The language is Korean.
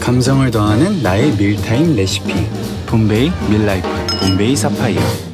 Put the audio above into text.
감성을 더하는 나의 밀타임 레시피. 봄베이 밀라이프 봄베이 사파이어.